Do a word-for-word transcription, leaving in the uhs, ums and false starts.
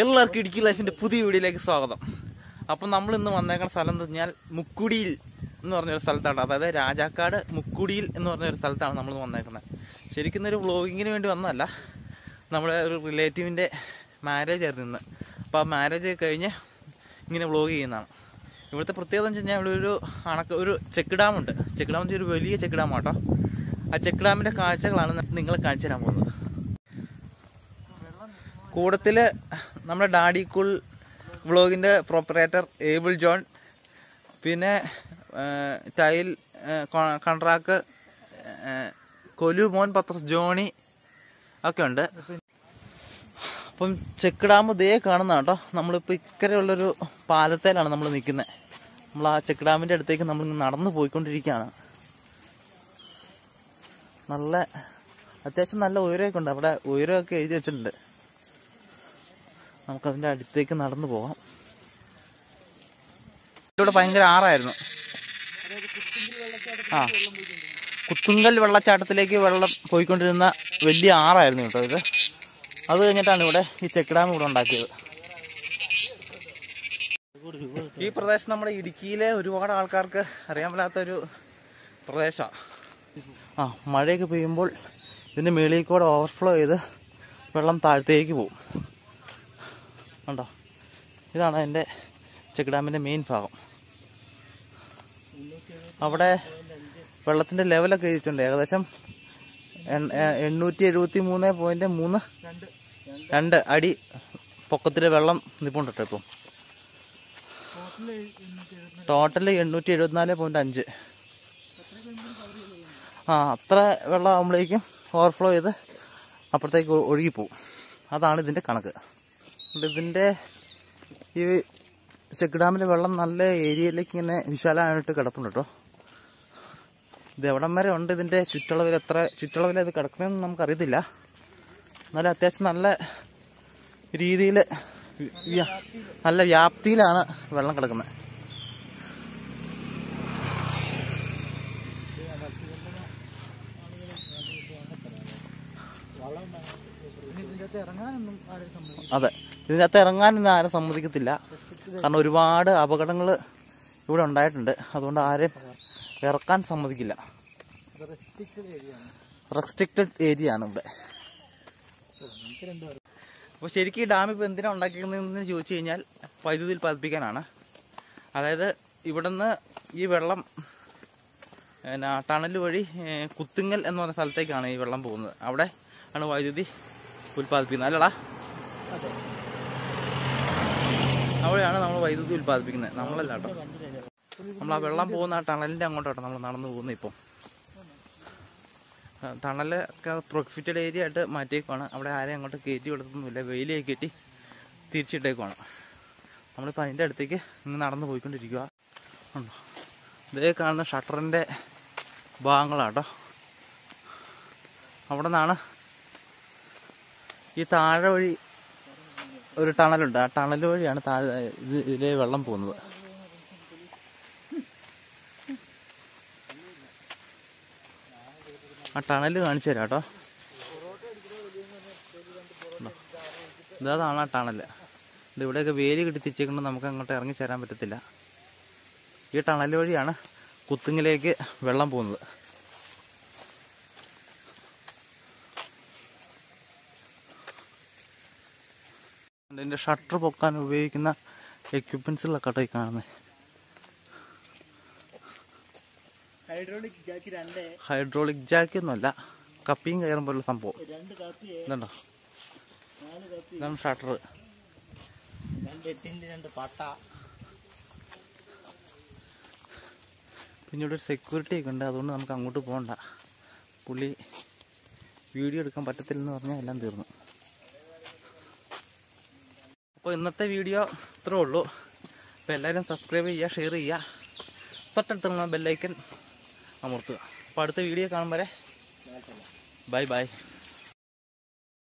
എല്ലാവർക്കും ഇടുക്കി ലൈഫിന്റെ പുതിയ വീഡിയോയിലേക്ക് സ്വാഗതം. അപ്പം നമ്മൾ ഇന്ന് വന്നേക്കുന്ന സ്ഥലം എന്ന് പറഞ്ഞാൽ മുക്കുടിയിൽ എന്ന് പറഞ്ഞൊരു സ്ഥലത്താണ്. അതായത് രാജാക്കാട് മുക്കുടിയിൽ എന്ന് പറഞ്ഞൊരു സ്ഥലത്താണ് നമ്മൾ വന്നേക്കുന്നത്. ശരിക്കും ഒരു വ്ളോഗിങ്ങിന് വേണ്ടി വന്നതല്ല, നമ്മുടെ ഒരു റിലേറ്റീവിൻ്റെ മാരേജ് ആയിരുന്നു ഇന്ന്. അപ്പോൾ ആ മാരേജ് കഴിഞ്ഞ് ഇങ്ങനെ വ്ളോഗ് ചെയ്യുന്നതാണ്. ഇവിടുത്തെ പ്രത്യേകത എന്ന് വെച്ച് കഴിഞ്ഞാൽ ഇവിടെ ഒരു അണക്ക് ഒരു ചെക്ക് ഡാമുണ്ട്. ചെക്ക് ഡാം ഒരു വലിയ ചെക്ക് ഡാം കേട്ടോ. ആ ചെക്ക് ഡാമിൻ്റെ കാഴ്ചകളാണ് നിങ്ങളെ കാണിച്ചു തരാൻ പോകുന്നത്. കൂടത്തില് നമ്മുടെ ഡാഡി കൂൾ വ്ളോഗിന്റെ പ്രൊപ്പറേറ്റർ ഏബിൾ ജോൺ, പിന്നെ ടൈൽ കൺട്രാക്ക് കൊലു മോൻ പത്രസ് ജോണി ഒക്കെ ഉണ്ട്. അപ്പം ചെക്ക് ഡാം ഇതേ കാണുന്ന കേട്ടോ. നമ്മളിപ്പോൾ ഇക്കരെയുള്ളൊരു പാലത്തേലാണ് നമ്മൾ നിൽക്കുന്നത്. നമ്മൾ ആ ചെക്ക് ഡാമിന്റെ അടുത്തേക്ക് നമ്മൾ നടന്നു പോയിക്കൊണ്ടിരിക്കുകയാണ്. നല്ല അത്യാവശ്യം നല്ല ഉയരമൊക്കെ ഉണ്ട്. അവിടെ ഉയരമൊക്കെ എഴുതി വെച്ചിട്ടുണ്ട്. നമുക്കതിൻ്റെ അടുത്തേക്ക് നടന്നു പോകാം. ഇവിടെ ഭയങ്കര ആറായിരുന്നു. ആ കുത്തുങ്കൽ വെള്ളച്ചാട്ടത്തിലേക്ക് വെള്ളം പോയിക്കൊണ്ടിരുന്ന വലിയ ആറായിരുന്നു കേട്ടോ ഇത്. അത് കഴിഞ്ഞിട്ടാണ് ഇവിടെ ഈ ചെക്ക് ഡാം ഇവിടെ ഉണ്ടാക്കിയത്. ഈ പ്രദേശം നമ്മുടെ ഇടുക്കിയിലെ ഒരുപാട് ആൾക്കാർക്ക് അറിയാൻ പറ്റാത്തൊരു പ്രദേശമാണ്. ആ മഴയൊക്കെ പെയ്യുമ്പോൾ ഇതിൻ്റെ മേളിൽ കൂടെ ഓവർഫ്ലോ ചെയ്ത് വെള്ളം താഴത്തേക്ക് പോകും. കണ്ടോ, ഇതാണ് അതിൻ്റെ ചെക്ക് ഡാമിൻ്റെ മെയിൻ ഭാഗം. അവിടെ വെള്ളത്തിൻ്റെ ലെവലൊക്കെ എഴുതിയിട്ടുണ്ട്. ഏകദേശം എണ്ണൂറ്റി എഴുപത്തി മൂന്ന് പോയിന്റ് മൂന്ന് രണ്ട് അടി പൊക്കത്തിൽ വെള്ളം നിൽപ്പുണ്ട് കേട്ടോ. ഇപ്പം ടോട്ടല് എണ്ണൂറ്റി എഴുപത്തിനാല് പോയിന്റ് അഞ്ച്. ആ അത്ര വെള്ളം ആകുമ്പോഴേക്കും ഓവർഫ്ലോ ചെയ്ത് അപ്പുറത്തേക്ക് ഒഴുകിപ്പോവും. അതാണ് ഇതിൻ്റെ കണക്ക്. ഇതിൻ്റെ ഈ ചെക്ക് ഡാമിലെ വെള്ളം നല്ല ഏരിയയിലേക്ക് ഇങ്ങനെ വിശാലമായിട്ട് കിടപ്പുണ്ട് കേട്ടോ. ഇത് എവിടം വരെ ഉണ്ട്, ഇതിൻ്റെ ചുറ്റളവിൽ എത്ര ചുറ്റളവിൽ അത് കിടക്കണമെന്ന് നമുക്കറിയത്തില്ല. എന്നാലും അത്യാവശ്യം നല്ല രീതിയിൽ നല്ല വ്യാപ്തിയിലാണ് വെള്ളം കിടക്കുന്നത്. അതെ, ഇതിനകത്ത് ഇറങ്ങാനൊന്നും ആരും സമ്മതിക്കത്തില്ല. കാരണം ഒരുപാട് അപകടങ്ങൾ ഇവിടെ ഉണ്ടായിട്ടുണ്ട്. അതുകൊണ്ട് ആരും ഇറക്കാൻ സമ്മതിക്കില്ല. റെസ്ട്രിക്റ്റഡ് ഏരിയ ആണ് ഇവിടെ. അപ്പോൾ ശരിക്കും ഈ ഡാം ഇപ്പോൾ എന്തിനാണ് ഉണ്ടാക്കിയിരിക്കുന്നതെന്ന് ചോദിച്ചു കഴിഞ്ഞാൽ വൈദ്യുതി ഉൽപ്പാദിപ്പിക്കാനാണ്. അതായത് ഇവിടുന്ന് ഈ വെള്ളം പിന്നെ ടണൽ വഴി കുത്തുങ്ങൽ എന്ന് പറഞ്ഞ സ്ഥലത്തേക്കാണ് ഈ വെള്ളം പോകുന്നത്. അവിടെ ആണ് വൈദ്യുതി ഉൽപ്പാദിപ്പിക്കുന്നത്. അല്ലടാ, അവിടെയാണ് നമ്മൾ വൈദ്യുതി ഉൽപ്പാദിപ്പിക്കുന്നത്. നമ്മളല്ല കേട്ടോ. നമ്മൾ ആ വെള്ളം പോകുന്ന ആ ടണലിൻ്റെ അങ്ങോട്ടാട്ടോ നമ്മൾ നടന്നു പോകുന്നത്. ഇപ്പം ടണലൊക്കെ പ്രൊഫിറ്റഡ് ഏരിയ ആയിട്ട് മാറ്റിയേക്കുവാണ്. അവിടെ ആരെയും അങ്ങോട്ട് കയറ്റി കൊടുത്തൊന്നുമില്ല. വെയിലേക്ക് കയറ്റി തിരിച്ചിട്ടേക്കുവാണ്. നമ്മളിപ്പോൾ അതിൻ്റെ അടുത്തേക്ക് ഇന്ന് നടന്നു പോയിക്കൊണ്ടിരിക്കുക. ഉണ്ടോ, ഇതേ കാണുന്ന ഷട്ടറിൻ്റെ ഭാഗങ്ങളാട്ടോ. അവിടെ നിന്നാണ് ഈ താഴെ വഴി ഒരു ടണലുണ്ട്. ആ ടണൽ വഴിയാണ് താഴെ ഇത് ഇതിലെ വെള്ളം പോകുന്നത്. ആ ടണൽ കാണിച്ചു തരാം കേട്ടോ. ഇതാണ് ആ ടണല്. ഇത് ഇവിടെയൊക്കെ വേലി കെട്ടി തിരിച്ചേക്കൊണ്ട് നമുക്ക് അങ്ങോട്ട് ഇറങ്ങി ചേരാൻ പറ്റത്തില്ല. ഈ ടണൽ വഴിയാണ് കുത്തുങ്ങിലേക്ക് വെള്ളം പോകുന്നത്. ഇതിൻ്റെ ഷട്ടർ പൊക്കാൻ ഉപയോഗിക്കുന്ന എക്യുപ്മെന്റ്സിലൊക്കെ കേട്ടോ ഈ കാണുന്നത്. ഹൈഡ്രോളിക് ജാക്കി ഒന്നുമല്ല, കപ്പിയും കയറും പോലുള്ള സംഭവം. ഇതുണ്ടോ, ഇതാണ് ഷട്ടർ. പിന്നെ ഇവിടെ ഒരു സെക്യൂരിറ്റി ഒക്കെ ഉണ്ട്. അതുകൊണ്ട് നമുക്ക് അങ്ങോട്ട് പോകണ്ട. പുള്ളി വീഡിയോ എടുക്കാൻ പറ്റത്തില്ലെന്ന് പറഞ്ഞാൽ എല്ലാം തീർന്നു. അപ്പോൾ ഇന്നത്തെ വീഡിയോ ഇത്രേ ഉള്ളൂ. അപ്പോൾ എല്ലാവരും സബ്സ്ക്രൈബ് ചെയ്യുക, ഷെയർ ചെയ്യുക, തൊട്ടടുത്തുള്ള ബെല്ലൈക്കൻ അമർത്തുക. അപ്പോൾ അടുത്ത വീഡിയോ കാണും വരെ ബൈ ബൈ.